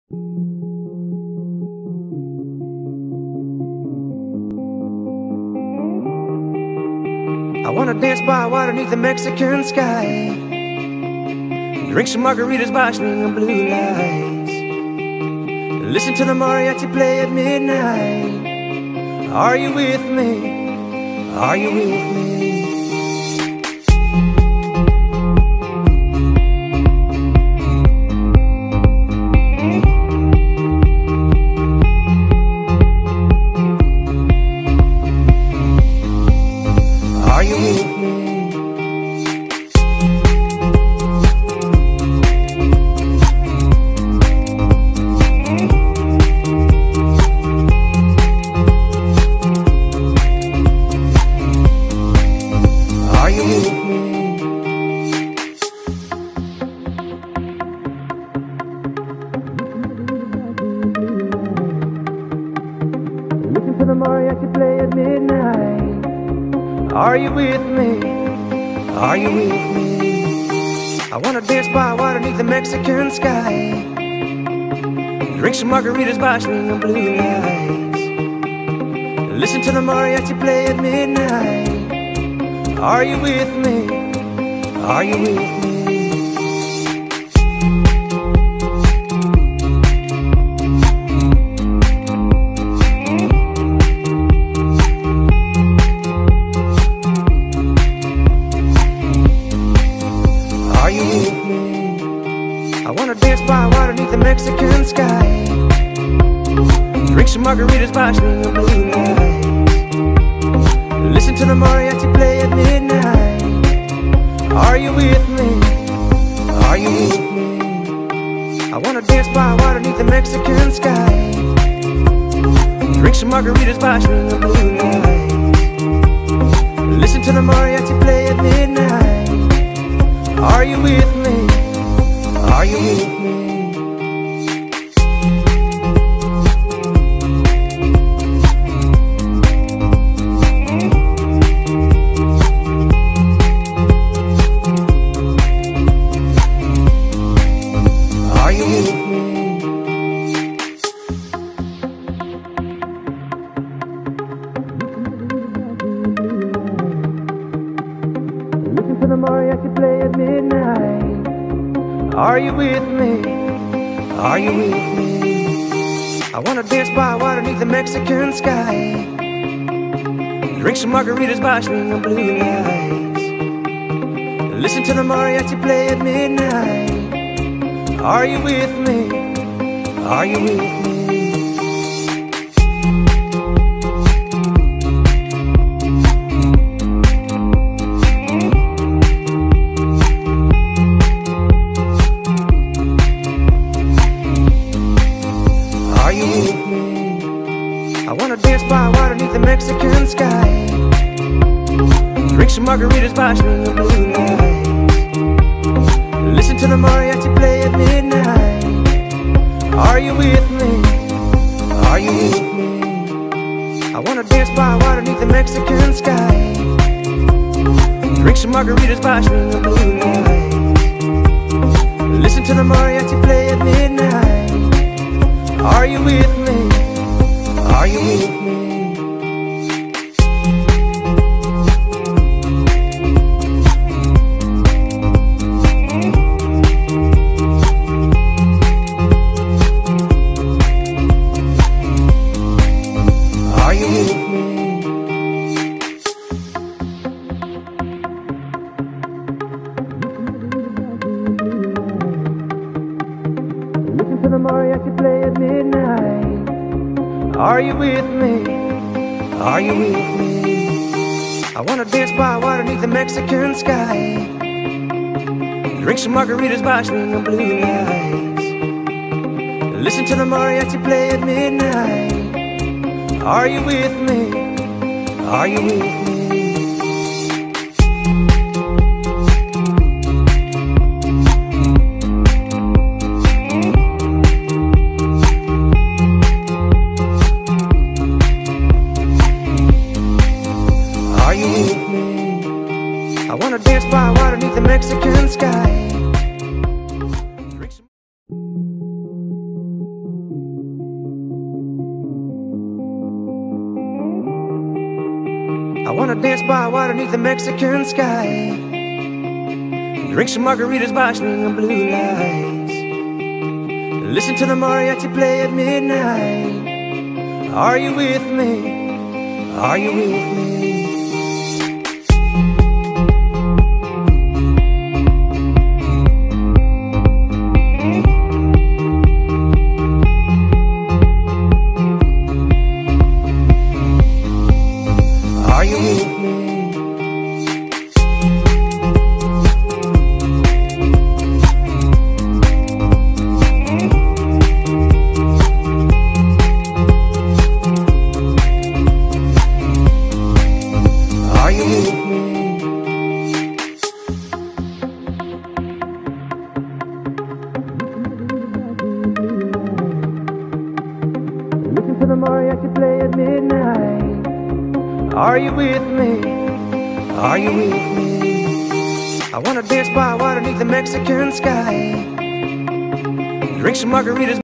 I wanna dance by water beneath the Mexican sky, drink some margaritas by swinging blue lights, listen to the mariachi play at midnight. Are you with me? Are you with me? Listen to the mariachi play at midnight. Are you with me? Are you with me? I wanna dance by water beneath the Mexican sky, drink some margaritas by swinging blue lights, listen to the mariachi play at midnight. Are you with me? Are you with me? I wanna dance by water beneath the Mexican sky, drink some margaritas by swinging blue lights, listen to the mariachi play at midnight. Are you with me? Are you with me? I wanna dance by water beneath the Mexican sky, drink some margaritas by swinging blue lights, listen to the mariachi play at midnight. Are you with me? Are you with me? Are you with me? Listen to the mariachi play at midnight. Are you with me? Are you with me? I wanna dance by water beneath the Mexican sky, drink some margaritas by swinging blue lights, listen to the mariachi play at midnight. Are you with me? Are you with me? I wanna dance by water beneath the Mexican sky, drink some margaritas by swinging blue lights, listen to the mariachi play at midnight. Are you with me? Are you with me? I wanna dance by water beneath the Mexican sky, drink some margaritas by swinging blue lights, listen to the mariachi play at midnight. Are you with me? Are you with me? Are you with me? Listen to the mariachi play at midnight. Are you with me? Are you with me? I wanna dance by water beneath the Mexican sky, drink some margaritas by swinging blue lights, listen to the mariachi play at midnight. Are you with me? Are you with me? I wanna dance by water beneath the Mexican sky. wanna dance by water beneath the Mexican sky, drink some margaritas by swinging blue lights, listen to the mariachi play at midnight. Are you with me? Are you with me? Are you with me? Are you with me? Listen to the mariachi play at midnight. Are you with me? Are you with me? I wanna dance by water beneath the Mexican sky, drink some margaritas